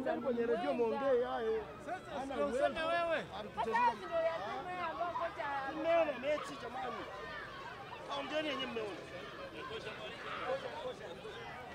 Nenda kwenye redio muongee hayo. Sasa useme wewe. Sasa ndio yasema ambao kocha Mmeona mechi jamani. Kaongeni yenyewe mmeona.